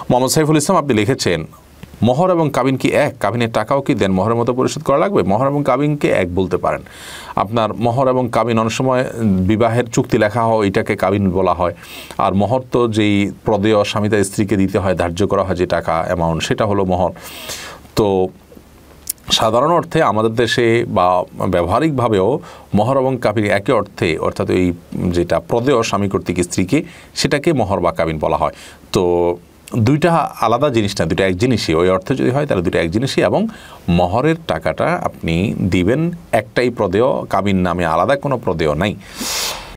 মোহাম্মদ সাইফুল ইসলাম আপনি লিখেছেন মোহর এবং কাবিন কি এক? কাবিনের টাকাও কি দেন মোহরের মতো পরিশোধ করা লাগবে? মোহর এবং কাবিনকে এক বলতে পারেন। আপনার মোহর এবং কাবিন অনেক সময় বিবাহের চুক্তি লেখা হয়, এটাকে কাবিন বলা হয়। আর মোহর তো যেই প্রদেয় স্বামী তার স্ত্রীকে দিতে হয়, ধার্য করা হয় যে টাকা অ্যামাউন্ট, সেটা হলো মোহর। তো সাধারণ অর্থে আমাদের দেশে বা ব্যবহারিকভাবেও মোহর এবং কাবিন একই অর্থে, অর্থাৎ এই যেটা প্রদেয় স্বামী কর্তৃক স্ত্রীকে, সেটাকে মোহর বা কাবিন বলা হয়। তো দুইটা আলাদা জিনিস না, দুইটা এক জিনিসই। ওই অর্থে যদি হয় তাহলে দুইটা এক জিনিসই। এবং মোহরের টাকাটা আপনি দিবেন একটাই প্রদেয়, কাবিন নামে আলাদা কোনো প্রদেয় নাই।